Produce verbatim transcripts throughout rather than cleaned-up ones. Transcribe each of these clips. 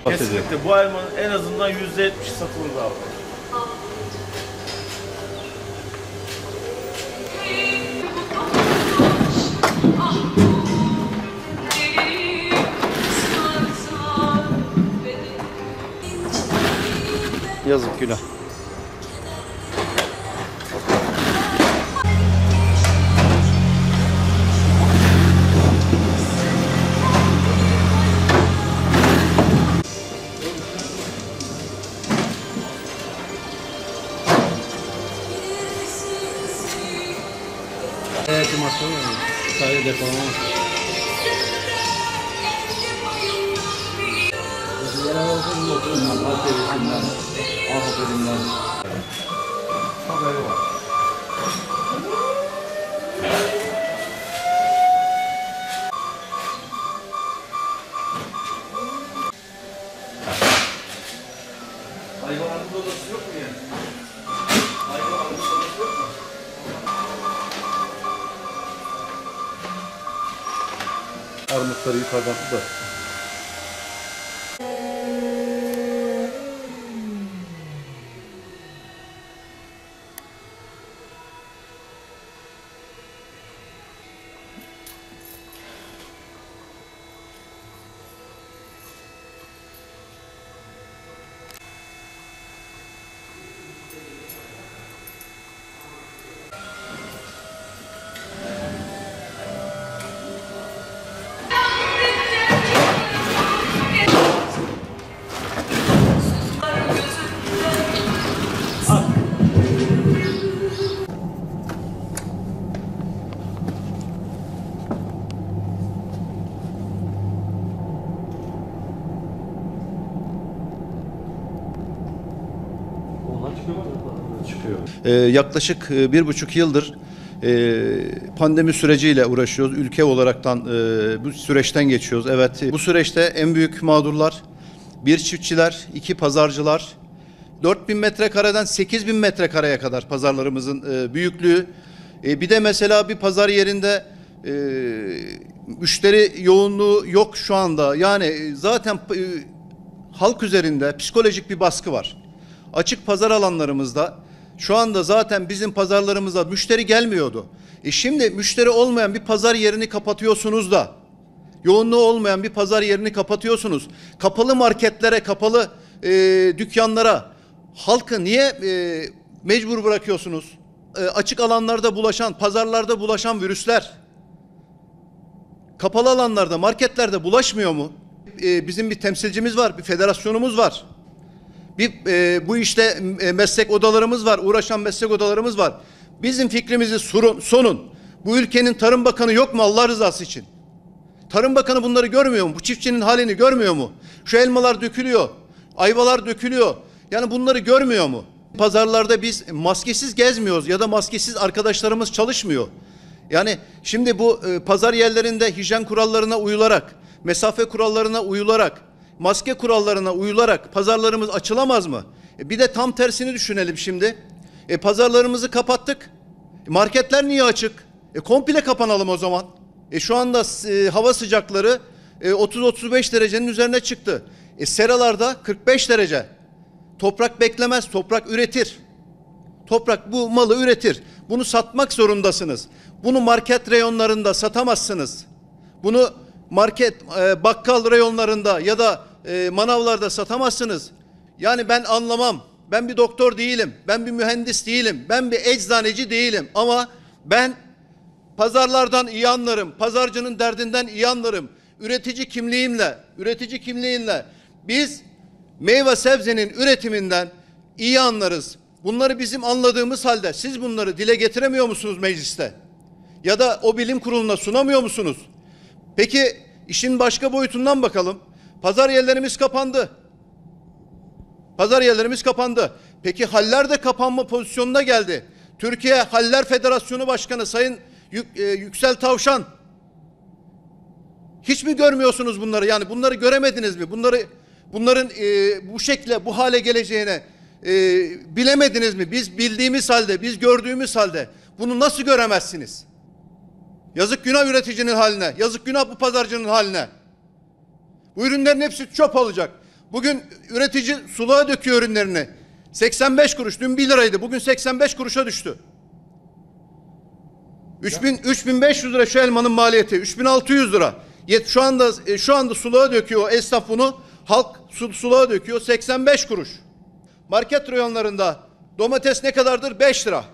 Kesinlikle bu elmanın en azından yüzde yetmişi satılır abi. Yazık, günah. Evet, masum sadece depolama. Yerel olsun mutluyum. Allah sevgisinden, afetinden. Haberi var. Hayvanların odası yok mu yani? Hayvanların odası yok mu? Armutları yukarıdan da. Çıkıyor. Ee, yaklaşık e, bir buçuk yıldır e, pandemi süreciyle uğraşıyoruz. Ülke olaraktan e, bu süreçten geçiyoruz. Evet, bu süreçte en büyük mağdurlar bir çiftçiler, iki pazarcılar. dört bin metrekareden sekiz bin metrekareye kadar pazarlarımızın e, büyüklüğü. E, bir de mesela bir pazar yerinde e, müşteri yoğunluğu yok şu anda. Yani zaten e, halk üzerinde psikolojik bir baskı var. Açık pazar alanlarımızda şu anda zaten bizim pazarlarımıza müşteri gelmiyordu. E şimdi müşteri olmayan bir pazar yerini kapatıyorsunuz da, yoğunluğu olmayan bir pazar yerini kapatıyorsunuz. Kapalı marketlere, kapalı e, dükkanlara halkı niye e, mecbur bırakıyorsunuz? E, açık alanlarda bulaşan, pazarlarda bulaşan virüsler kapalı alanlarda, marketlerde bulaşmıyor mu? E, bizim bir temsilcimiz var, bir federasyonumuz var. Bir e, bu işte e, meslek odalarımız var, uğraşan meslek odalarımız var. Bizim fikrimizi sorun, sonun. Bu ülkenin Tarım Bakanı yok mu Allah rızası için? Tarım Bakanı bunları görmüyor mu? Bu çiftçinin halini görmüyor mu? Şu elmalar dökülüyor, ayvalar dökülüyor. Yani bunları görmüyor mu? Pazarlarda biz maskesiz gezmiyoruz ya da maskesiz arkadaşlarımız çalışmıyor. Yani şimdi bu e, pazar yerlerinde hijyen kurallarına uyularak, mesafe kurallarına uyularak, maske kurallarına uyularak pazarlarımız açılamaz mı? E bir de tam tersini düşünelim şimdi. E pazarlarımızı kapattık. E marketler niye açık? E komple kapanalım o zaman. E şu anda e, hava sıcakları e, otuz otuz beş derecenin üzerine çıktı. E seralarda kırk beş derece. Toprak beklemez, toprak üretir. Toprak bu malı üretir. Bunu satmak zorundasınız. Bunu market reyonlarında satamazsınız. Bunu market, e, bakkal reyonlarında ya da e, manavlarda satamazsınız. Yani ben anlamam. Ben bir doktor değilim. Ben bir mühendis değilim. Ben bir eczaneci değilim. Ama ben pazarlardan iyi anlarım. Pazarcının derdinden iyi anlarım. Üretici kimliğimle, üretici kimliğinle biz meyve sebzenin üretiminden iyi anlarız. Bunları bizim anladığımız halde siz bunları dile getiremiyor musunuz mecliste? Ya da o bilim kuruluna sunamıyor musunuz? Peki işin başka boyutundan bakalım. Pazar yerlerimiz kapandı. Pazar yerlerimiz kapandı. Peki haller de kapanma pozisyonuna geldi. Türkiye Haller Federasyonu Başkanı Sayın Yük, e, Yüksel Tavşan. Hiç mi görmüyorsunuz bunları? Yani bunları göremediniz mi? Bunları bunların e, bu şekle, bu hale geleceğine e, bilemediniz mi? Biz bildiğimiz halde, biz gördüğümüz halde bunu nasıl göremezsiniz? Yazık günah üreticinin haline, yazık günah bu pazarcının haline. Bu ürünlerin hepsi çöp olacak. Bugün üretici suluğa döküyor ürünlerini. seksen beş kuruş, dün bir liraydı, bugün seksen beş kuruşa düştü. üç bin beş yüz lira şu elmanın maliyeti, üç bin altı yüz lira. Yet şu anda şu anda suluğa döküyor esnaf bunu. Halk su, suluğa döküyor seksen beş kuruş. Market reyonlarında domates ne kadardır? beş lira.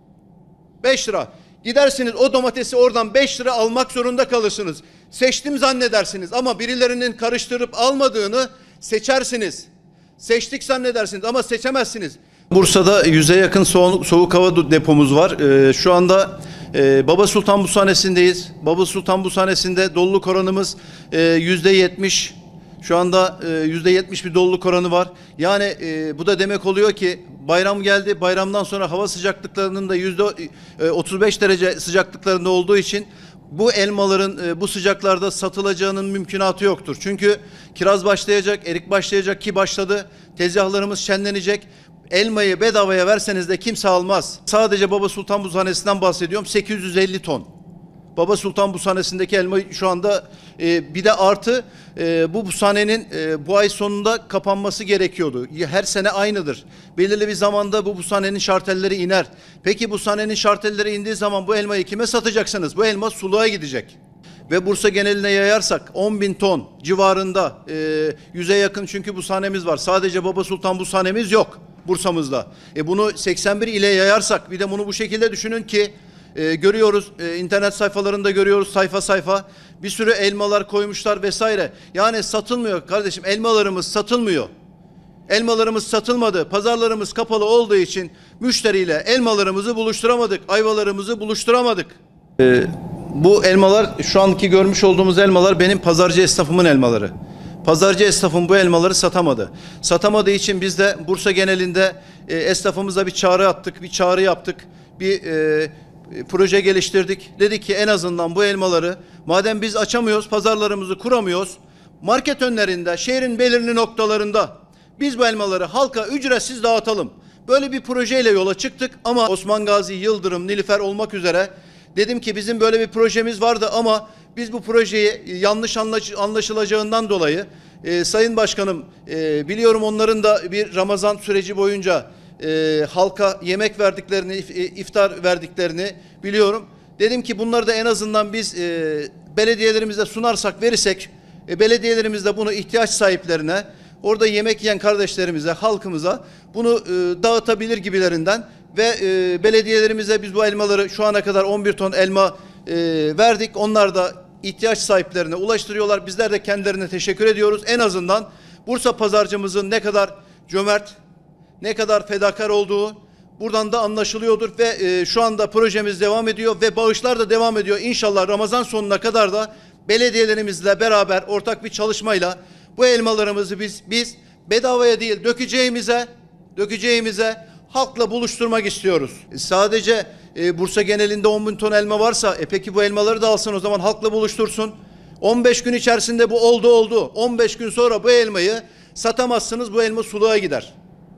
beş lira. Gidersiniz o domatesi oradan beş lira almak zorunda kalırsınız. Seçtim zannedersiniz ama birilerinin karıştırıp almadığını seçersiniz. Seçtik zannedersiniz ama seçemezsiniz. Bursa'da yüze yakın soğuk, soğuk hava depomuz var. Ee, şu anda e, Baba Sultan Buzhanesi'ndeyiz. Baba Sultan Buzhanesi'nde doluluk oranımız e, yüzde yetmiş. Şu anda e, yüzde yetmiş bir doluluk oranı var. Yani e, bu da demek oluyor ki bayram geldi. Bayramdan sonra hava sıcaklıklarının da yüzde otuz beş derece sıcaklıklarında olduğu için bu elmaların e, bu sıcaklarda satılacağının mümkünatı yoktur. Çünkü kiraz başlayacak, erik başlayacak ki başladı. Tezgahlarımız şenlenecek. Elmayı bedavaya verseniz de kimse almaz. Sadece Baba Sultan Buzhanesi'nden bahsediyorum. sekiz yüz elli ton. Baba Sultan Buzhanesi'ndeki elma şu anda e, bir de artı e, bu buzhanenin e, bu ay sonunda kapanması gerekiyordu. Her sene aynıdır. Belirli bir zamanda bu buzhanenin şartelleri iner. Peki buzhanenin şartelleri indiği zaman bu elmayı kime satacaksınız? Bu elma suluğa gidecek. Ve Bursa geneline yayarsak on bin ton civarında e, yüze yakın çünkü buzhanemiz var. Sadece Baba Sultan buzhanemiz yok Bursa'mızda. E, bunu seksen bir ile yayarsak bir de bunu bu şekilde düşünün ki Ee, görüyoruz e, internet sayfalarında görüyoruz sayfa sayfa bir sürü elmalar koymuşlar vesaire. Yani satılmıyor kardeşim, elmalarımız satılmıyor. Elmalarımız satılmadı. Pazarlarımız kapalı olduğu için müşteriyle elmalarımızı buluşturamadık. Ayvalarımızı buluşturamadık. Ee, bu elmalar şu anki görmüş olduğumuz elmalar benim pazarcı esnafımın elmaları. Pazarcı esnafım bu elmaları satamadı. Satamadığı için biz de Bursa genelinde e, esnafımıza bir çağrı attık, bir çağrı yaptık. Bir e, proje geliştirdik. Dedik ki en azından bu elmaları madem biz açamıyoruz, pazarlarımızı kuramıyoruz, market önlerinde, şehrin belirli noktalarında biz bu elmaları halka ücretsiz dağıtalım. Böyle bir projeyle yola çıktık ama Osman Gazi, Yıldırım, Nilüfer olmak üzere dedim ki bizim böyle bir projemiz vardı ama biz bu projeyi yanlış anlaş anlaşılacağından dolayı e, Sayın Başkanım e, biliyorum onların da bir Ramazan süreci boyunca E, halka yemek verdiklerini, iftar verdiklerini biliyorum. Dedim ki bunları da en azından biz e, belediyelerimize sunarsak, verirsek, e, belediyelerimiz de bunu ihtiyaç sahiplerine, orada yemek yiyen kardeşlerimize, halkımıza bunu e, dağıtabilir gibilerinden ve e, belediyelerimize biz bu elmaları şu ana kadar on bir ton elma e, verdik. Onlar da ihtiyaç sahiplerine ulaştırıyorlar. Bizler de kendilerine teşekkür ediyoruz. En azından Bursa pazarcımızın ne kadar cömert, ne kadar fedakar olduğu buradan da anlaşılıyordur ve e, şu anda projemiz devam ediyor ve bağışlar da devam ediyor. İnşallah Ramazan sonuna kadar da belediyelerimizle beraber ortak bir çalışmayla bu elmalarımızı biz biz bedavaya değil dökeceğimize dökeceğimize halkla buluşturmak istiyoruz. E, sadece e, Bursa genelinde on bin ton elma varsa e peki bu elmaları da alsın o zaman halkla buluştursun. on beş gün içerisinde bu oldu oldu. on beş gün sonra bu elmayı satamazsınız, bu elma suluğa gider.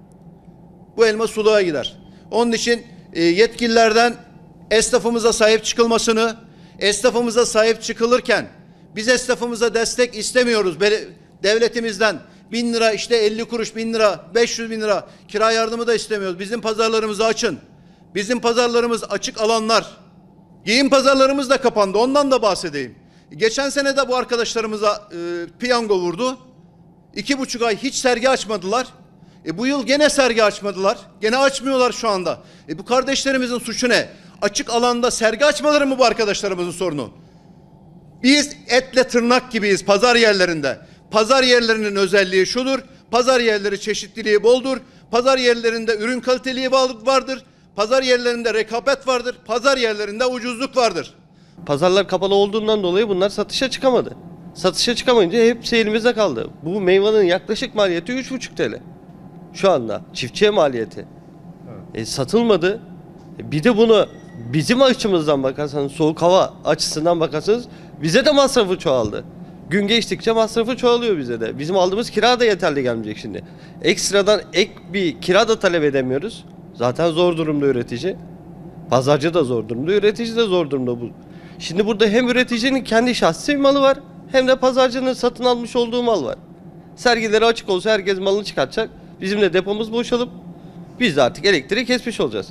Bu elma suluğa gider. Onun için e, yetkililerden esnafımıza sahip çıkılmasını, esnafımıza sahip çıkılırken biz esnafımıza destek istemiyoruz. Devletimizden bin lira, işte elli kuruş, bin lira, beş yüz bin lira kira yardımı da istemiyoruz. Bizim pazarlarımızı açın. Bizim pazarlarımız açık alanlar. Giyim pazarlarımız da kapandı. Ondan da bahsedeyim. Geçen sene de bu arkadaşlarımıza e, piyango vurdu. İki buçuk ay hiç sergi açmadılar. E bu yıl gene sergi açmadılar. Gene açmıyorlar şu anda. E bu kardeşlerimizin suçu ne? Açık alanda sergi açmaları mı bu arkadaşlarımızın sorunu? Biz etle tırnak gibiyiz pazar yerlerinde. Pazar yerlerinin özelliği şudur. Pazar yerleri çeşitliliği boldur. Pazar yerlerinde ürün kaliteliği vardır. Pazar yerlerinde rekabet vardır. Pazar yerlerinde ucuzluk vardır. Pazarlar kapalı olduğundan dolayı bunlar satışa çıkamadı. Satışa çıkamayınca hepsi elimizde kaldı. Bu meyvanın yaklaşık maliyeti üç buçuk TL. Şu anda çiftçiye maliyeti. Evet. E, satılmadı. E, bir de bunu bizim açımızdan bakarsanız, soğuk hava açısından bakarsanız bize de masrafı çoğaldı. Gün geçtikçe masrafı çoğalıyor bize de. Bizim aldığımız kira da yeterli gelmeyecek şimdi. Ekstradan ek bir kira da talep edemiyoruz. Zaten zor durumda üretici. Pazarcı da zor durumda, üretici de zor durumda. Bu. Şimdi burada hem üreticinin kendi şahsi malı var, hem de pazarcının satın almış olduğu mal var. Sergileri açık olsa herkes malını çıkartacak. Bizim de depomuz boşalıp biz de artık elektriği kesmiş olacağız.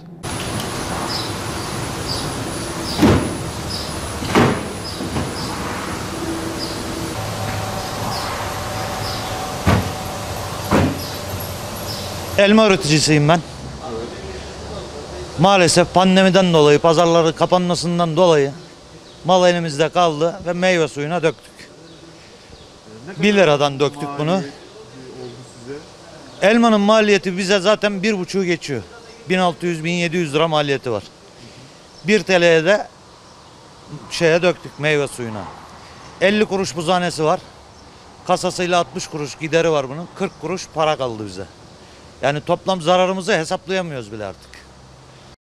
Elma üreticisiyim ben. Maalesef pandemiden dolayı, pazarların kapanmasından dolayı mal elimizde kaldı ve meyve suyuna döktük. bir liradan döktük bunu. Elmanın maliyeti bize zaten bir buçuğu geçiyor. bin altı yüz bin yedi yüz lira maliyeti var. bir T L'ye de şeye döktük, meyve suyuna. elli kuruş buzhanesi var. Kasasıyla altmış kuruş gideri var bunun. kırk kuruş para kaldı bize. Yani toplam zararımızı hesaplayamıyoruz bile artık.